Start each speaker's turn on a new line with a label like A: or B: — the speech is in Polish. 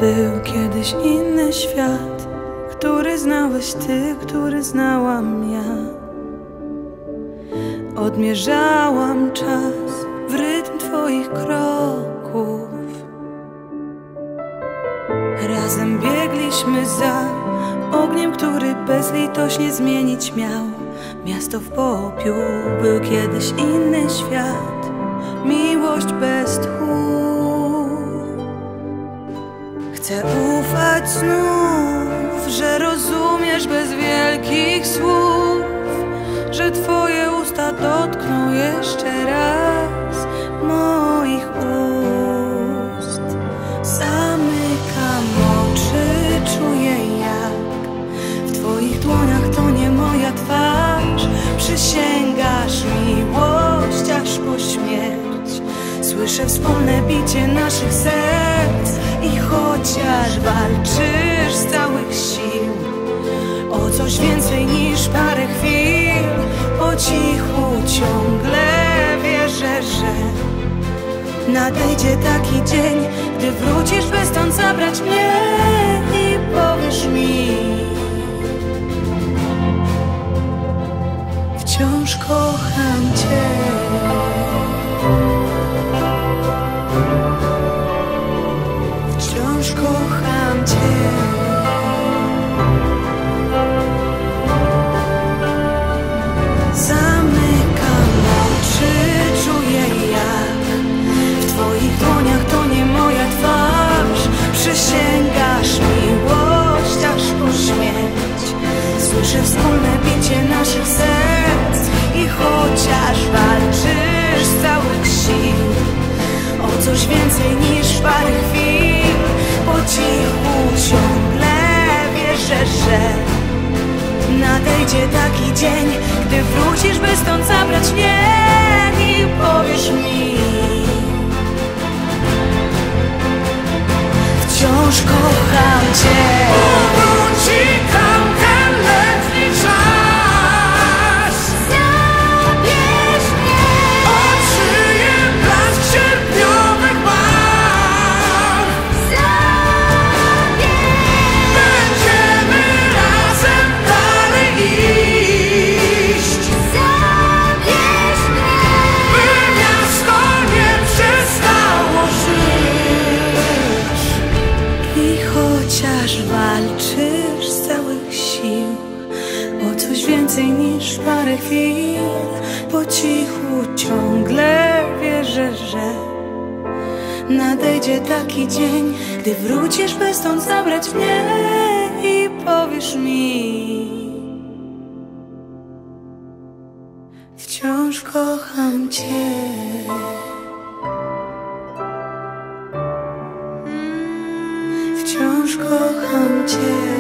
A: Był kiedyś inny świat, który znałeś ty, który znałam ja. Odmierzałam czas w rytm twoich kroków. Razem biegliśmy za ogniem, który bezlitośnie zmienić miał miasto w popiół. Był kiedyś inny świat, miłość bez tchu. Chcę ufać znów, że rozumiesz bez wielkich słów, że twoje usta dotkną jeszcze raz moich ust. Zamykam oczy, czuję jak w twoich dłoniach to nie moja twarz. Przysięgasz miłość aż po śmierć. Słyszę wspólne bicie naszych serc i chociaż walczysz z całych sił o coś więcej niż parę chwil, po cichu ciągle wierzę, że nadejdzie taki dzień, gdy wrócisz, by stąd zabrać mnie i powiesz mi: wciąż kocham cię. Wciąż kocham cię. Zamykam oczy, czuję jak w twoich dłoniach to nie moja twarz. Przysięgasz miłość aż po śmierć. Słyszę wspólne bicie naszych serc i chociaż walczysz z całych sił o coś więcej niż parę chwil, po cichu ciągle wierzę, że nadejdzie taki dzień, gdy wrócisz, by stąd zabrać mnie i powiesz mi: wciąż kocham cię.
B: Powróci tamten letni czas.
C: Zabierz mnie.
B: Odżyję blask sierpniowych barw.
C: Zabierz.
B: Będziemy razem dalej iść,
C: Zabierz mnie.
B: by miasto nie przestało żyć.
A: I chociaż walczysz z całych sił o coś więcej niż parę chwil, po cichu ciągle wierzę, że nadejdzie taki dzień, gdy wrócisz, by stąd zabrać mnie i powiesz mi: wciąż kocham cię. Wciąż kocham cię.